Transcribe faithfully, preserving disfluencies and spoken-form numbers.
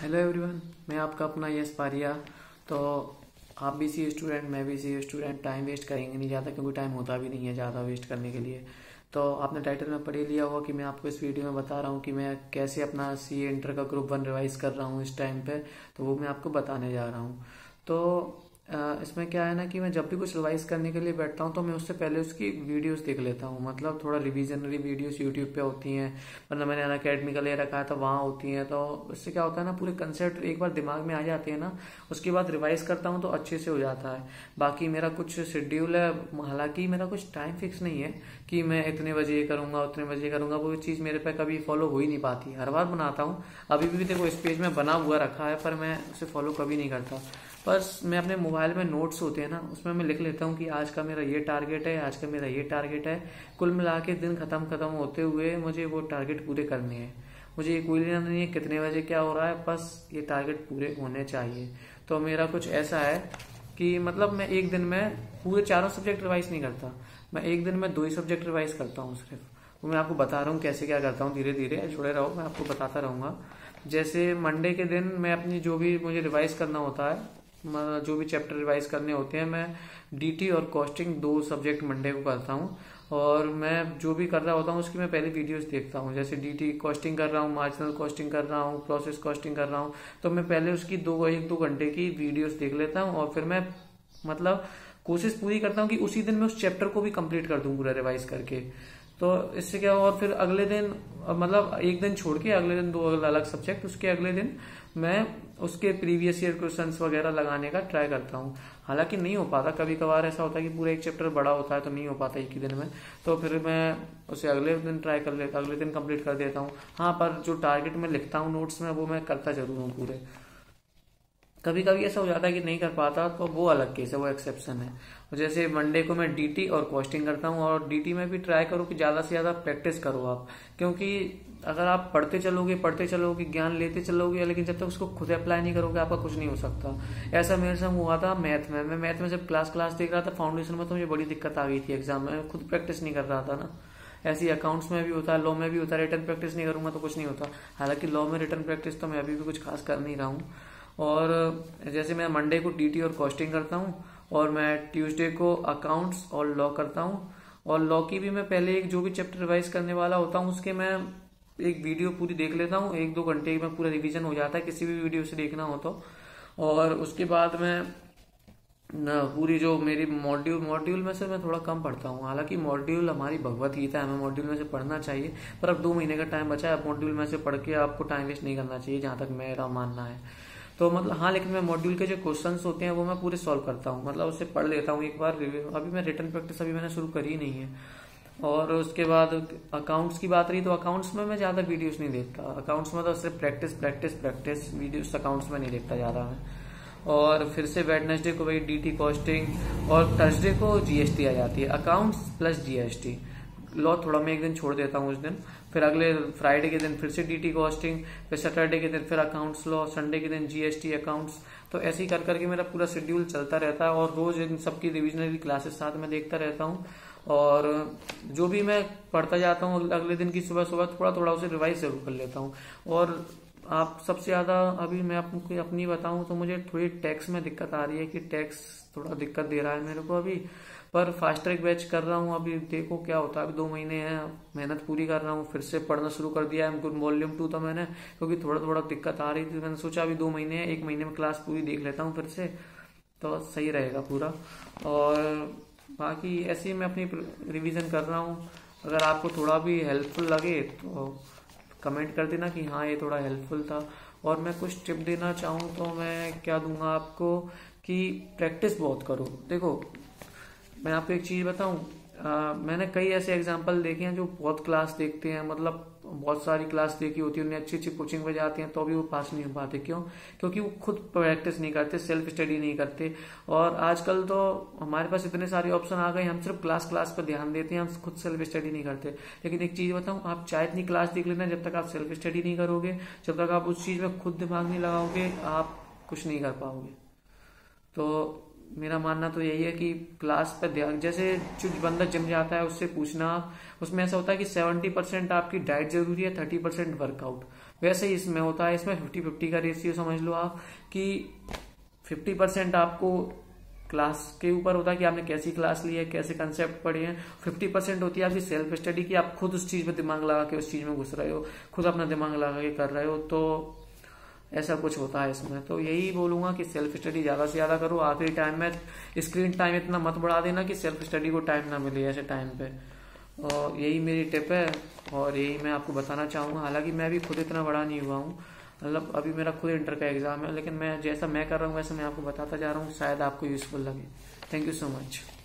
Hello everyone, मैं आपका अपना यश पारिया। तो आप भी सी स्टूडेंट, मैं भी सी स्टूडेंट। टाइम वेस्ट करेंगे नहीं ज़्यादा, क्योंकि टाइम होता भी नहीं है ज़्यादा वेस्ट करने के लिए। तो आपने टाइटल में पढ़ ही लिया होगा कि मैं आपको इस वीडियो में बता रहा हूँ कि मैं कैसे अपना सी इंटर का ग्रुप वन रिवाइज कर रहा हूँ इस टाइम पे। तो वो मैं आपको बताने जा रहा हूँ। तो अ, इसमें क्या है ना कि मैं जब भी कुछ रिवाइज करने के लिए बैठता हूँ तो मैं उससे पहले उसकी वीडियोस देख लेता हूँ। मतलब थोड़ा रिविजनरी वीडियोस यूट्यूब पे होती हैं, मतलब मैंने अन अकेडमी का ले रखा है तो वहाँ होती हैं। तो इससे क्या होता है ना, पूरे कंसेप्ट एक बार दिमाग में आ जाते हैं ना, उसके बाद रिवाइज करता हूँ तो अच्छे से हो जाता है। बाकी मेरा कुछ शेड्यूल है, हालांकि मेरा कुछ टाइम फिक्स नहीं है कि मैं इतने बजे ये करूंगा उतने बजे करूंगा। वो चीज़ मेरे पे कभी फॉलो हो ही नहीं पाती। हर बार बनाता हूँ, अभी भी देखो इस पेज में बना हुआ रखा है, पर मैं उसे फॉलो कभी नहीं करता। बस मैं अपने मोबाइल में नोट्स होते हैं ना, उसमें मैं लिख लेता हूँ कि आज का मेरा ये टारगेट है, आज का मेरा ये टारगेट है। कुल मिला के दिन खत्म खत्म होते हुए मुझे वो टारगेट पूरे करने हैं। मुझे ये कोई लेना नहीं है कितने बजे क्या हो रहा है, बस ये टारगेट पूरे होने चाहिए। तो मेरा कुछ ऐसा है कि मतलब मैं एक दिन में पूरे चारों सब्जेक्ट रिवाइज नहीं करता। मैं एक दिन में दो ही सब्जेक्ट रिवाइज करता हूँ सिर्फ। वो मैं आपको बता रहा हूँ कैसे क्या करता हूँ। धीरे धीरे जुड़े रहो, मैं आपको बताता रहूंगा। जैसे मंडे के दिन मैं अपनी जो भी मुझे रिवाइज करना होता है, मतलब जो भी चैप्टर रिवाइज करने होते हैं, मैं डीटी और कॉस्टिंग दो सब्जेक्ट मंडे को करता हूँ। और मैं जो भी कर रहा होता हूँ उसकी मैं पहले वीडियोस देखता हूँ। जैसे डीटी कॉस्टिंग कर रहा हूँ, मार्जिनल कॉस्टिंग कर रहा हूँ, प्रोसेस कॉस्टिंग कर रहा हूँ, तो मैं पहले उसकी दो एक दो घंटे की वीडियोस देख लेता हूँ। और फिर मैं मतलब कोशिश पूरी करता हूँ कि उसी दिन मैं उस चैप्टर को भी कंप्लीट कर दूँ पूरा रिवाइज करके। तो इससे क्या हुआ, और फिर अगले दिन मतलब एक दिन छोड़ के अगले दिन दो अलग सब्जेक्ट, उसके अगले दिन मैं उसके प्रीवियस ईयर क्वेश्चंस वगैरह लगाने का ट्राई करता हूँ। हालांकि नहीं हो पाता, कभी कभार ऐसा होता है कि पूरा एक चैप्टर बड़ा होता है तो नहीं हो पाता एक ही दिन में। तो फिर मैं उसे अगले दिन ट्राई कर लेता, अगले दिन कंप्लीट कर देता हूँ। हाँ, पर जो टारगेट मैं लिखता हूँ नोट्स में वो मैं करता जरूर हूँ पूरे। कभी कभी ऐसा हो जाता है कि नहीं कर पाता, तो वो अलग केस है, वो एक्सेप्शन है। जैसे मंडे को मैं डीटी और कॉस्टिंग करता हूँ, और डीटी में भी ट्राई करो कि ज्यादा से ज्यादा प्रैक्टिस करो आप। क्योंकि अगर आप पढ़ते चलोगे पढ़ते चलोगे ज्ञान लेते चलोगे, लेकिन जब तक उसको खुद अप्लाई नहीं करोगे आपका कुछ नहीं हो सकता। ऐसा मेरे साथ हुआ था मैथ में। मैं मैथ में जब क्लास क्लास देख रहा था फाउंडेशन में, तो मुझे बड़ी दिक्कत आ गई थी एग्जाम में। खुद प्रैक्टिस नहीं कर रहा था ना। ऐसी अकाउंट्स में भी होता है, लॉ में भी होता है, रिटर्न प्रैक्टिस नहीं करूंगा तो कुछ नहीं होता। हालांकि लॉ में रिटर्न प्रैक्टिस तो मैं अभी भी कुछ खास कर नहीं रहा हूँ। और जैसे मैं मंडे को डीटी और कॉस्टिंग करता हूँ, और मैं ट्यूसडे को अकाउंट्स और लॉ करता हूँ। और लॉ की भी मैं पहले एक जो भी चैप्टर रिवाइज करने वाला होता हूँ उसके मैं एक वीडियो पूरी देख लेता हूँ। एक दो घंटे में पूरा रिवीजन हो जाता है किसी भी वीडियो से देखना हो तो। और उसके बाद मैं न पूरी जो मेरी मॉड्यूल मॉड्यूल में से मैं थोड़ा कम पढ़ता हूँ। हालांकि मॉड्यूल हमारी भगवत गीता है, हमें मॉड्यूल में से पढ़ना चाहिए। पर अब दो महीने का टाइम बचा है, अब मॉड्यूल में से पढ़ के आपको टाइम वेस्ट नहीं करना चाहिए, जहां तक मेरा मानना है। तो मतलब हाँ, लेकिन मैं मॉड्यूल के जो क्वेश्चंस होते हैं वो मैं पूरे सॉल्व करता हूँ, मतलब उसे पढ़ लेता हूँ एक बार। अभी मैं रिटर्न प्रैक्टिस अभी मैंने शुरू करी नहीं है। और उसके बाद अकाउंट्स की बात रही, तो अकाउंट्स में मैं ज्यादा वीडियोस नहीं देखता। अकाउंट्स में तो सिर्फ practice practice practice, videos accounts में नहीं देखता ज्यादा मैं। और फिर से वेडनेसडे को वही डीटी कॉस्टिंग, और थर्सडे को जीएसटी आ जाती है, अकाउंट्स प्लस जीएसटी। लॉ थोड़ा मैं एक दिन छोड़ देता हूँ उस दिन। फिर अगले फ्राइडे के दिन फिर से डीटी कॉस्टिंग, फिर सैटरडे के दिन फिर अकाउंट्स लॉ, संडे के दिन जीएसटी अकाउंट्स। तो ऐसे ही कर करके मेरा पूरा शेड्यूल चलता रहता है। और रोज इन सबकी रिविजनरी क्लासेस साथ में देखता रहता हूँ। और जो भी मैं पढ़ता जाता हूँ अगले दिन की सुबह सुबह थोड़ा थोड़ा उसे रिवाइज जरूर कर लेता हूँ। और आप सबसे ज्यादा अभी मैं आपको अपनी बताऊं तो मुझे थोड़ी टैक्स में दिक्कत आ रही है, कि टैक्स थोड़ा दिक्कत दे रहा है मेरे को अभी। पर फास्ट ट्रैक बैच कर रहा हूँ, अभी देखो क्या होता है। अभी दो महीने हैं, मेहनत पूरी कर रहा हूँ। फिर से पढ़ना शुरू कर दिया है गुड वॉल्यूम टू तो मैंने, क्योंकि थोड़ा थोड़ा दिक्कत आ रही थी। मैंने सोचा अभी दो महीने हैं, एक महीने में क्लास पूरी देख लेता हूँ फिर से, तो सही रहेगा पूरा। और बाकी ऐसे ही मैं अपनी रिवीजन कर रहा हूँ। अगर आपको थोड़ा भी हेल्पफुल लगे तो कमेंट कर देना कि हाँ ये थोड़ा हेल्पफुल था। और मैं कुछ टिप देना चाहूँ तो मैं क्या दूंगा आपको, कि प्रैक्टिस बहुत करो। देखो मैं आपको एक चीज बताऊं, आ, मैंने कई ऐसे एग्जाम्पल देखे हैं जो बहुत क्लास देखते हैं, मतलब बहुत सारी क्लास देखी होती है, उन्हें अच्छी अच्छी कोचिंग पे जाते हैं तो भी वो पास नहीं हो पाते। क्यों? क्योंकि वो खुद प्रैक्टिस नहीं करते, सेल्फ स्टडी नहीं करते। और आजकल तो हमारे पास इतने सारे ऑप्शन आ गए, हम सिर्फ क्लास क्लास पर ध्यान देते हैं, हम खुद सेल्फ स्टडी नहीं करते। लेकिन एक चीज बताऊं, आप चाहे इतनी क्लास देख लेना, जब तक आप सेल्फ स्टडी नहीं करोगे, जब तक आप उस चीज में खुद दिमाग नहीं लगाओगे, आप कुछ नहीं कर पाओगे। तो मेरा मानना तो यही है कि क्लास पर ध्यान, जैसे जो बंदा जिम जाता है उससे पूछना, उसमें ऐसा होता है कि सेवेंटी परसेंट आपकी डाइट जरूरी है, थर्टी परसेंट वर्कआउट। वैसे ही इसमें होता है। इसमें फिफ्टी फिफ्टी का रेशियो समझ लो आप कि फिफ्टी परसेंट आपको क्लास के ऊपर होता है कि आपने कैसी क्लास ली है, कैसे कंसेप्ट पढ़े हैं। फिफ्टी परसेंट होती है आपकी सेल्फ स्टडी की, आप खुद उस चीज पे दिमाग लगा के उस चीज में घुस रहे हो, खुद अपना दिमाग लगा के कर रहे हो। तो ऐसा कुछ होता है इसमें। तो यही बोलूंगा कि सेल्फ स्टडी ज्यादा से ज्यादा करो। आखिरी टाइम में स्क्रीन टाइम इतना मत बढ़ा देना कि सेल्फ स्टडी को टाइम ना मिले ऐसे टाइम पे। और यही मेरी टिप है और यही मैं आपको बताना चाहूंगा। हालांकि मैं भी खुद इतना बड़ा नहीं हुआ हूँ, मतलब अभी मेरा खुद इंटर का एग्जाम है, लेकिन मैं जैसा मैं कर रहा हूँ वैसे मैं आपको बताता जा रहा हूँ, शायद आपको यूजफुल लगे। Thank you so much.